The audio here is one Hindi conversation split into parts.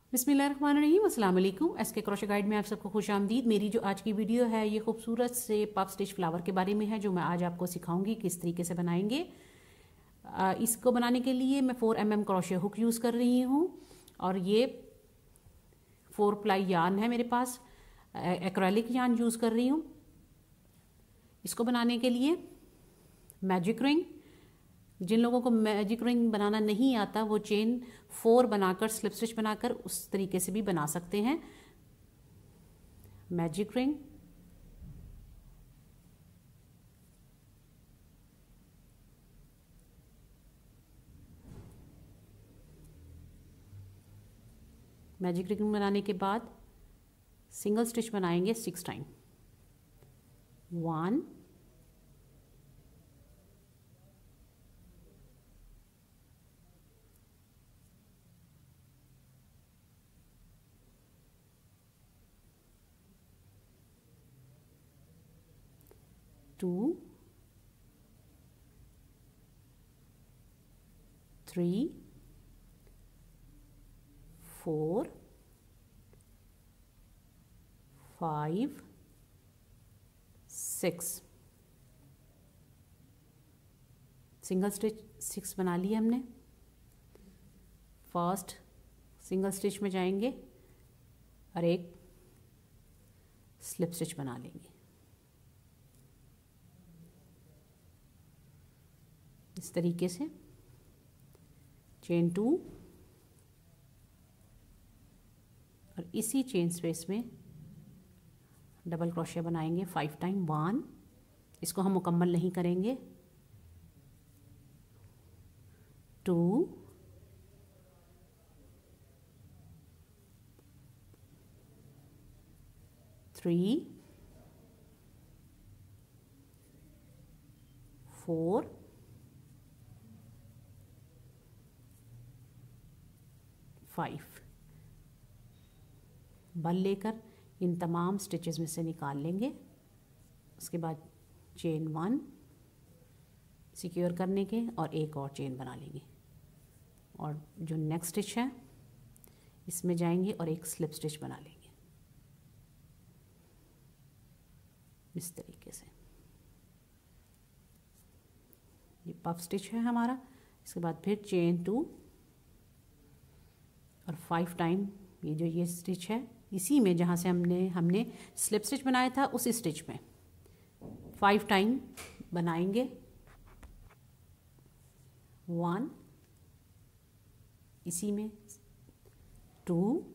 बिस्मिल्लाहिर्रहमानिर्रहीम, अस्सलाम वालेकुम। एसके क्रोशे गाइड में आप सबको खुश आमदीद। मेरी जो आज की वीडियो है ये खूबसूरत से पफ स्टिच फ्लावर के बारे में है, जो मैं आज आपको सिखाऊंगी किस तरीके से बनाएंगे। इसको बनाने के लिए मैं 4 mm क्रोशे हुक यूज़ कर रही हूँ और ये 4 प्लाई यार्न है मेरे पास, एक्रेलिक यार्न यूज़ कर रही हूँ। इसको बनाने के लिए मैजिक रिंग, जिन लोगों को मैजिक रिंग बनाना नहीं आता वो चेन 4 बनाकर स्लिप स्टिच बनाकर उस तरीके से भी बना सकते हैं। मैजिक रिंग, मैजिक रिंग बनाने के बाद सिंगल स्टिच बनाएंगे 6 टाइम। 1 2 3 4 5 6 सिंगल स्टिच 6 बना लिए हमने। फर्स्ट सिंगल स्टिच में जाएंगे और एक स्लिप स्टिच बना लेंगे। इस तरीके से चेन 2 और इसी चेन स्पेस में डबल क्रोशिया बनाएंगे 5 टाइम। 1, इसको हम मुकम्मल नहीं करेंगे। 2 3 4 5। बल लेकर इन तमाम स्टिचेस में से निकाल लेंगे। उसके बाद चेन 1 सिक्योर करने के और एक और चेन बना लेंगे और जो नेक्स्ट स्टिच है इसमें जाएंगे और एक स्लिप स्टिच बना लेंगे इस तरीके से। ये पफ स्टिच है हमारा। इसके बाद फिर चेन 2 और 5 टाइम ये स्टिच है इसी में जहाँ से हमने स्लिप स्टिच बनाया था उस स्टिच में 5 टाइम बनाएंगे। 1 इसी में, 2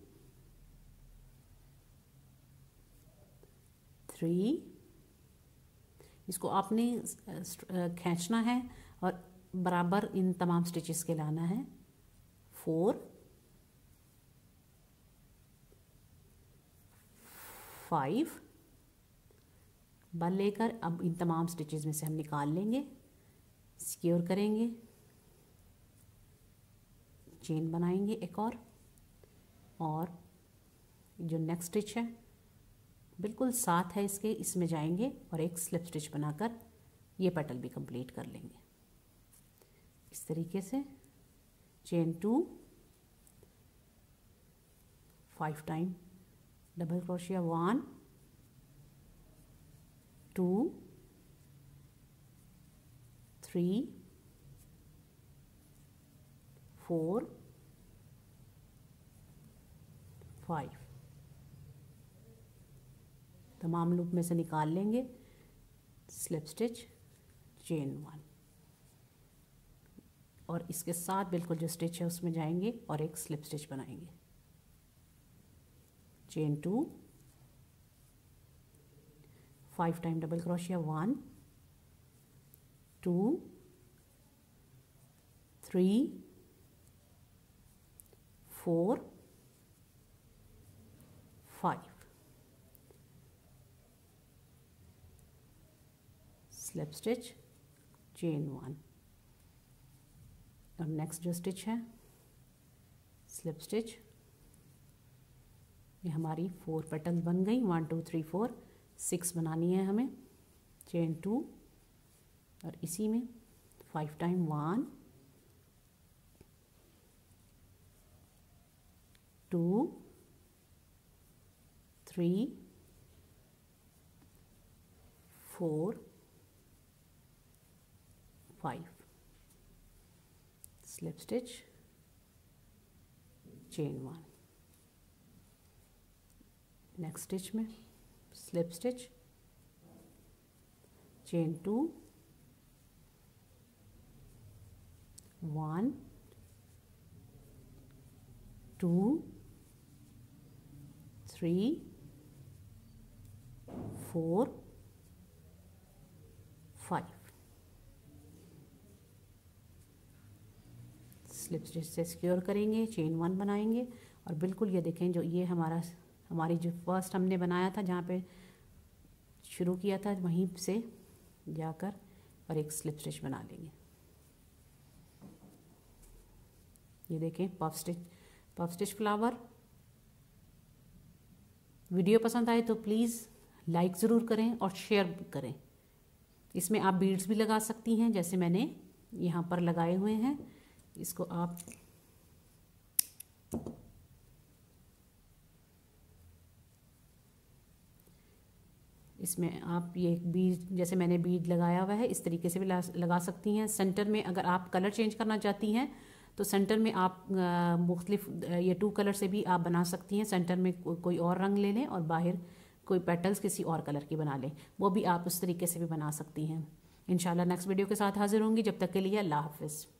3, इसको आपने खींचना है और बराबर इन तमाम स्टिचेस के लाना है। 4 5 बल लेकर अब इन तमाम स्टिचेस में से हम निकाल लेंगे, सिक्योर करेंगे, चेन बनाएंगे एक और जो नेक्स्ट स्टिच है बिल्कुल साथ है इसके, इसमें जाएंगे और एक स्लिप स्टिच बनाकर ये पेटल भी कंप्लीट कर लेंगे इस तरीके से। चेन 2 5 टाइम डबल क्रोशिया 1 2 3 4 5 तमाम लूप में से निकाल लेंगे, स्लिप स्टिच, चेन 1 और इसके साथ बिल्कुल जो स्टिच है उसमें जाएंगे और एक स्लिप स्टिच बनाएंगे। Chain 2 5 time double crochet 1 2 3 4 5 slip stitch, chain 1 और नेक्स्ट जो स्टिच है स्लिप स्टिच। ये हमारी 4 पेटल बन गई। 1 2 3 4 6 बनानी है हमें। चेन 2 और इसी में 5 time 1 2 3 4 5 slip stitch, chain 1, next stitch में slip stitch, chain 2, 1 2 3 4 5 slip stitch से सिक्योर करेंगे, चेन 1 बनाएंगे और बिल्कुल ये देखें जो ये हमारी जो फर्स्ट हमने बनाया था जहाँ पे शुरू किया था वहीं से जाकर और एक स्लिप स्टिच बना लेंगे। ये देखें पफ स्टिच फ्लावर। वीडियो पसंद आए तो प्लीज़ लाइक ज़रूर करें और शेयर भी करें। इसमें आप बीड्स भी लगा सकती हैं जैसे मैंने यहाँ पर लगाए हुए हैं। इसको आप इसमें आप ये बीड जैसे मैंने बीड लगाया हुआ है इस तरीके से भी लगा सकती हैं। सेंटर में अगर आप कलर चेंज करना चाहती हैं तो सेंटर में आप मुख्तलिफ ये 2 कलर से भी आप बना सकती हैं। सेंटर में कोई और रंग ले लें और बाहर कोई पेटल्स किसी और कलर की बना लें, वो भी आप उस तरीके से भी बना सकती हैं। इंशाल्लाह नेक्स्ट वीडियो के साथ हाजिर होंगी। जब तक के लिए अल्लाह हाफ़िज़।